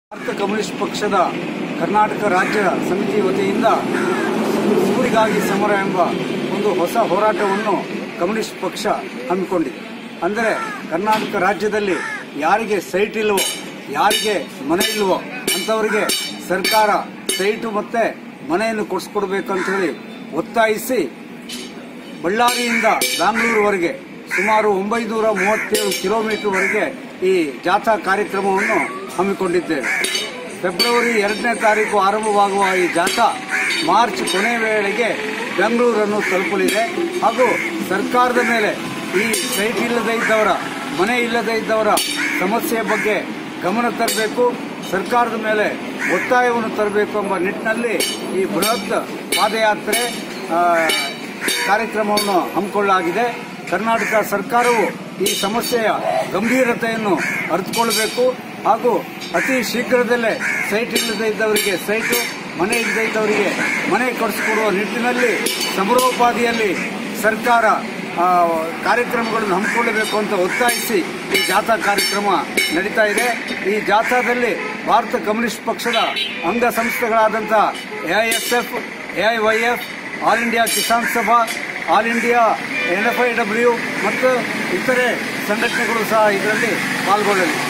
Bharat communist ಪಕ್ಷದ ಕರ್ನಾಟಕ ರಾಜ್ಯ ಸಮಿತಿ ವತಿಯಿಂದ ಊರಿಗಾಗಿ ಸಮರ ಎಂಬ ಒಂದು ಹೊಸ ಹೋರಾಟವನ್ನು ಕಮ್ಯುನಿಸ್ಟ್ ಪಕ್ಷ ಹಮ್ಮಿಕೊಂಡಿದೆ. ಅಂದರೆ ಕರ್ನಾಟಕ ರಾಜ್ಯದಲ್ಲಿ ಯಾರಿಗೆ ಸೈಟ್ ಇಲ್ಲವೋ, ಯಾರಿಗೆ ಮನೆ ಇಲ್ಲವೋ ಅಂತವರಿಗೆ ಸರ್ಕಾರ ಸೈಟು ಮತ್ತೆ ಮನೆಯನ್ನು ಕೊಡಿಸ್ಕೊಡ್ಬೇಕಂತ ಹೇಳಿ ಒತ್ತಾಯಿಸಿ ಬಳ್ಳಾರಿಯಿಂದ ಬ್ಯಾಂಗ್ಳೂರುವರೆಗೆ ಸುಮಾರು 937 ಕಿಲೋಮೀಟರ್ವರೆಗೆ ಈ ಜಾಥಾ ಕಾರ್ಯಕ್ರಮವನ್ನು ಹಮ್ಮಿಕೊಂಡಿದ್ದೇವೆ. ಫೆಬ್ರವರಿ 2ನೇ ತಾರೀಕು ಆರಂಭವಾಗುವ ಈ ಜಾಥಾ ಮಾರ್ಚ್ ಕೊನೆಯ ವೇಳೆಗೆ ಬೆಂಗಳೂರನ್ನು ತಲುಪಲಿದೆ. ಹಾಗೂ ಸರ್ಕಾರದ ಮೇಲೆ ಈ ಸೈಟ್ ಇಲ್ಲದೇ ಇದ್ದವರ, ಮನೆ ಇಲ್ಲದೇ ಇದ್ದವರ ಸಮಸ್ಯೆಯ ಬಗ್ಗೆ ಗಮನ ತರಬೇಕು, ಸರ್ಕಾರದ ಮೇಲೆ ಒತ್ತಾಯವನ್ನು ತರಬೇಕು ಎಂಬ ನಿಟ್ಟಿನಲ್ಲಿ ಈ ಬೃಹತ್ ಪಾದಯಾತ್ರೆ ಕಾರ್ಯಕ್ರಮವನ್ನು ಹಮ್ಮಿಕೊಳ್ಳಲಾಗಿದೆ. ಕರ್ನಾಟಕ ಸರ್ಕಾರವು ಈ ಸಮಸ್ಯೆಯ ಗಂಭೀರತೆಯನ್ನು ಅರಿತುಕೊಳ್ಳಬೇಕು ಹಾಗೂ ಅತಿ ಶೀಘ್ರದಲ್ಲೇ ಸೈಟ್ ಇಲ್ಲದೇ ಇದ್ದವರಿಗೆ ಸೈಟು, ಮನೆ ಇಲ್ಲದೇ ಇದ್ದವರಿಗೆ ಮನೆ ಕೊಡಿಸಿಕೊಡುವ ನಿಟ್ಟಿನಲ್ಲಿ ಸಮರೋಪಾದಿಯಲ್ಲಿ ಸರ್ಕಾರ ಕಾರ್ಯಕ್ರಮಗಳನ್ನು ಹಮ್ಮಿಕೊಳ್ಳಬೇಕು ಅಂತ ಒತ್ತಾಯಿಸಿ ಈ ಜಾಥಾ ಕಾರ್ಯಕ್ರಮ ನಡೀತಾ ಇದೆ. ಈ ಜಾಥಾದಲ್ಲಿ ಭಾರತ ಕಮ್ಯುನಿಸ್ಟ್ ಪಕ್ಷದ ಅಂಗ ಸಂಸ್ಥೆಗಳಾದಂಥ AISF, AIYF, all India Kisan Sabha, all India NFIW ಮತ್ತು ಇತರೆ ಸಂಘಟನೆಗಳು ಸಹ ಇದರಲ್ಲಿ ಪಾಲ್ಗೊಳ್ಳಲಿವೆ.